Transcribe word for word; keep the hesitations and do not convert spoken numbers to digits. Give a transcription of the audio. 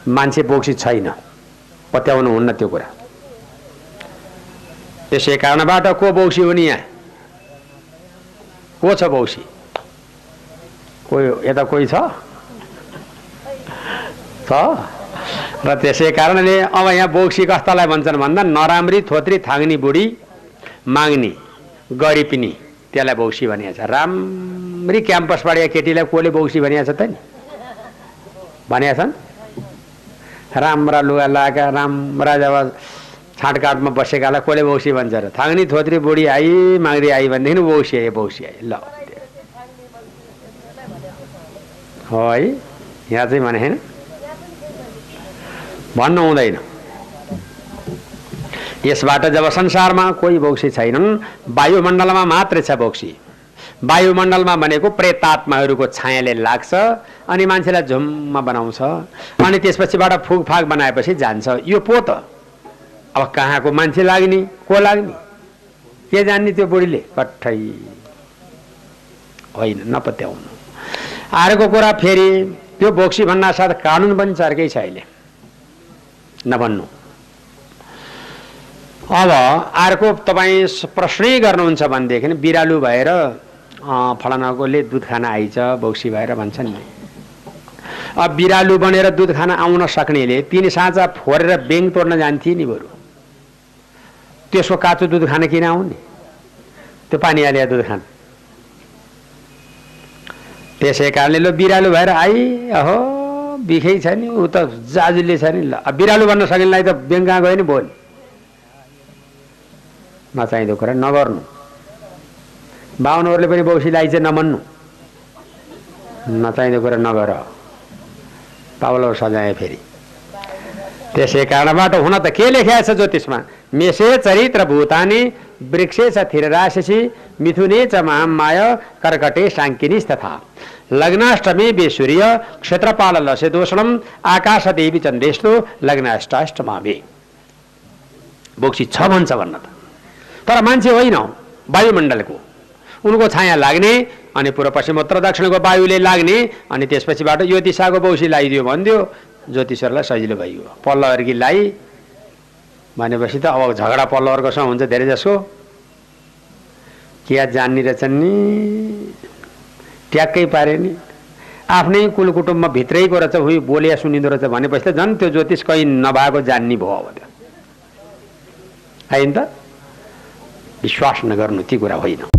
मान्छे बोक्सी छैन, पत्याउनु हुन्न त्यो कुरा। त्यसै कारणबाट को बोक्सी हो नि यहाँ? को छ बोक्सी? कोही यता कोही छ छ र त्यसै कारणले अब यहाँ बोक्सी कस्तालाई भन्छन् भन्दा नराम्री थोत्री थाङ्नी बुढी माग्नी गरिपिनी, त्यसलाई बोक्सी भनिएको छ। राम्री क्याम्पसबाट यहाँ केटीलाई कसले बोक्सी भनिएको छ त नि? भनिएको छन्। राम्रा लुगा लगाएका राम्रा जब छाँटकाटमा बसेकालाई कसले बोक्सी भन्छ र? थाङ्नी थोत्री बुढी आई माग्री आई भनेदेखि बोक्सी आयो, बोक्सी आयो। ल हो है, यहाँ चाहिँ भने होइन, भन्नु हुँदैन। यसबाट जब संसारमा कोही बोक्सी छैनन्, वायुमण्डलमा मात्रै छ बोक्सी। वायुमण्डलमा भनेको प्रेतात्माहरूको छायाले लाग्छ अनि मान्छेलाई झुम्म बनाउँछ, अनि त्यसपछिबाट फुकफाक बनाएपछि जान्छ। यो पो त अब कहाँको मान्छे लाग्ने, को लाग्ने, के जान्ने त्यो बुढीले? कठै होइन, नपत्याउनु। अर्को कुरा फेरि त्यो बोक्सी भन्ना साथ कानुन पनि चर्कै छ अहिले, नभन्नु। अब अर्को तपाईँ प्रश्नै गर्नुहुन्छ भनेदेखि बिरालु भएर फलानाकोले दुध खान आइछ बोक्सी भएर भन्छन् नि। अब बिरालु बनेर दुध खान आउन सक्नेले तिन साँचा फोरेर बेङ तोड्न जान्थे नि बरु। त्यसको काँचो दुध खान किन आउने? त्यो पानी हालेर दुध खान। त्यसै कारणले लो बिरालु भएर आई, अहो बिखै छ नि, ऊ त जाजुले छ नि। ल बिरालु बन्न सकिनलाई त बेङ कहाँ गयो नि बोल। नचाहिँदो कुरा नगर्नु। बाहुनहरूले पनि बोक्सीलाई चाहिँ नमान्नु, नचाहिँदो कुरा नगर, पाउलो सजाय फेरि। त्यसै कारणबाट हुन त के लेखेको छ ज्योतिषमा? मेषे चरित्र भूतानि वृक्षे च थिरराशिषि मिथुने च महामाय कर्कटे साङ्किनी तथा लग्नाष्टमी बे सूर्य क्षेत्रपाल लसे दोषणम आकाश देवी चन्द्रेष्टो लग्नाष्टाष्टमा बे। बोक्सी छ भन्छ भन्न त, तर मान्छे होइन, वायुमण्डलको उनको छाया लाग्ने अनि पूर्व पश्चिम उत्तर दक्षिणको वायुले लाग्ने अनि त्यसपछिबाट यो दिशाको बोक्सी लगाइदियो भनिदियो, ज्योतिषहरूलाई सजिलो भइयो। पल्लो अर्कीलाई भनेपछि त अब झगडा पल्लो अर्कोसँग हुन्छ धेरै जसो। क्या जान्ने रहेछन् नि, ट्याक्कै पारे नि। आफ्नै कुल कुटुम्बमा भित्रैको रहेछ, उही बोलिया सुनिँदो रहेछ भनेपछि त झन् त्यो ज्योतिष कहीँ नभएको जान्ने भयो अब त्यो होइन त। विश्वास नगर्नु ती कुरा होइन।